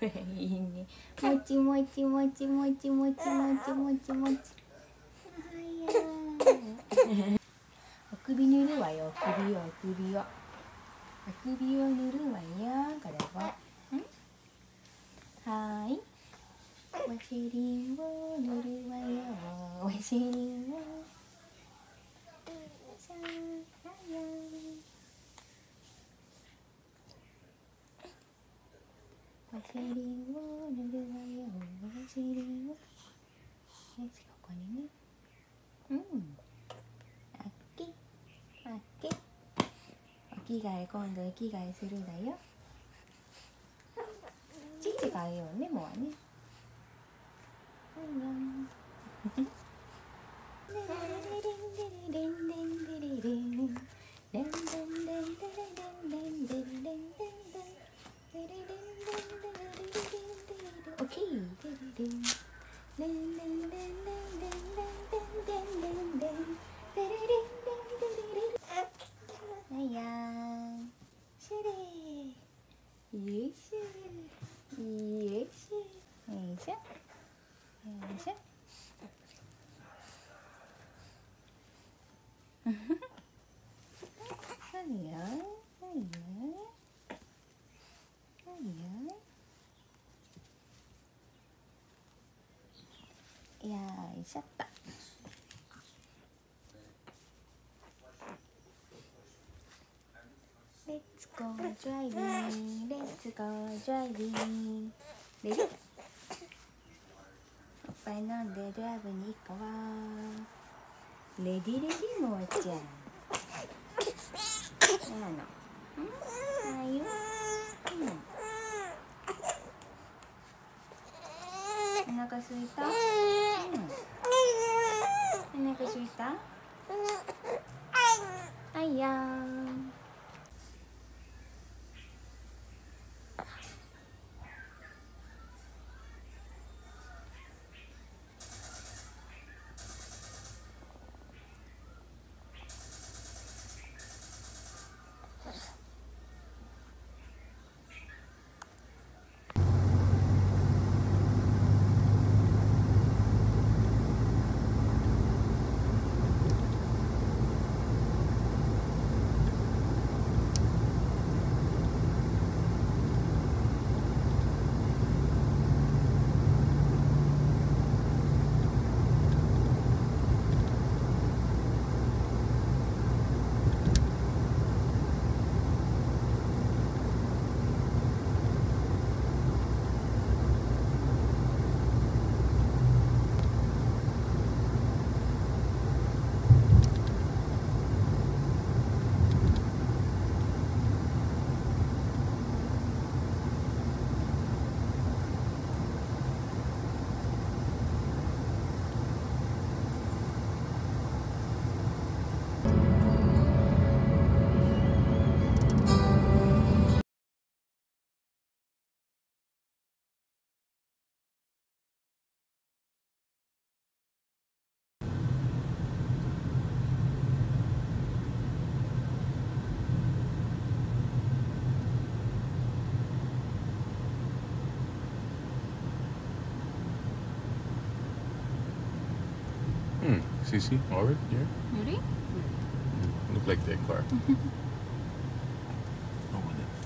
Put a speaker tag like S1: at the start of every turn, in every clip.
S1: いいね。もちもちもちもちもちもちもちもち。お首塗るわよ、お首を、お首を。お首を塗るわよ、これは。はい。ワセリンを塗るわよ、ワセリンを。ワセリンを塗るわよ、ワセリンを。よし、ここにね。あっけ、あっけ。お着替え、今度お着替えするだよ。ちっちゃいよね、もうね。よいしょっと。Let's go driving, let's go driving. レディー。おっぱい飲んでドライブに行こう。レディレディもーちゃん。何なの？ああいう。お腹すいた？お腹すいた？あいやー。
S2: Sisi, alright, yeah.
S1: Really?
S2: Look like their car. Open it.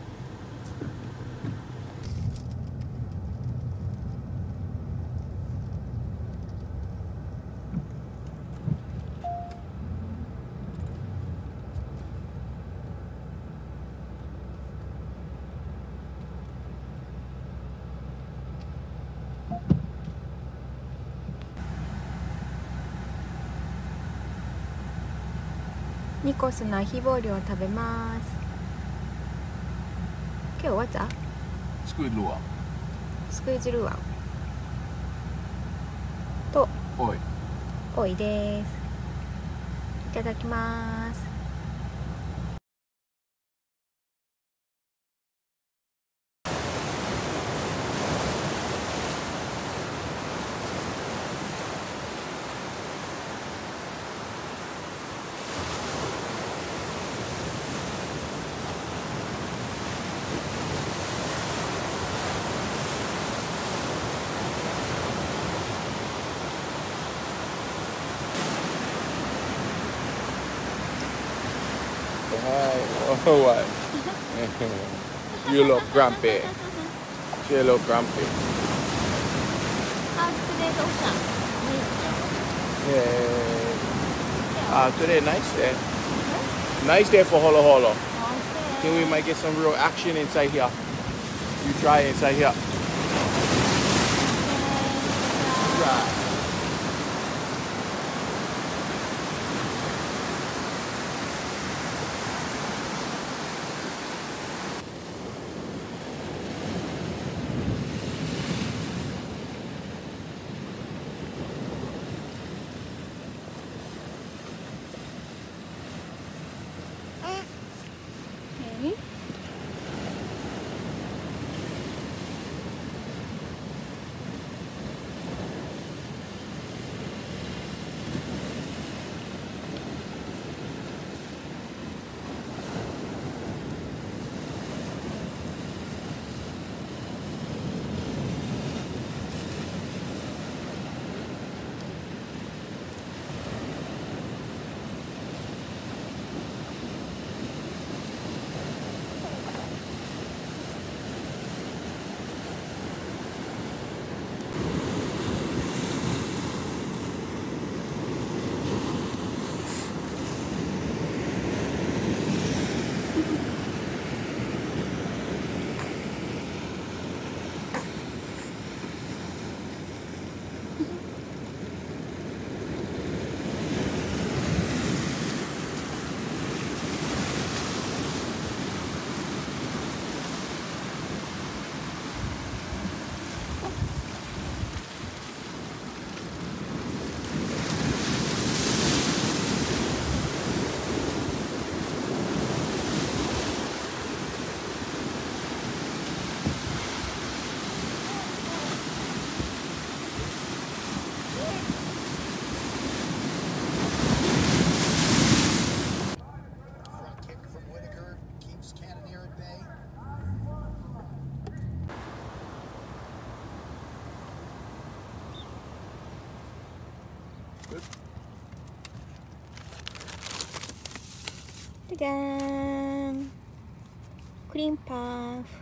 S1: ニコスのアヒボールを食べます。今日はwhat?
S2: Squid luwak.
S1: スクイズルアンと
S2: Oi.
S1: ポイです。いただきます。
S3: Hi. Oh, what? You look grumpy. She look grumpy.
S1: How's today, Osa?
S3: Yeah. Today nice day. Nice day for Holo Holo. Think we might get some real action inside here. You try inside here. Right.
S1: Okay. 짜잔! 크림 파프.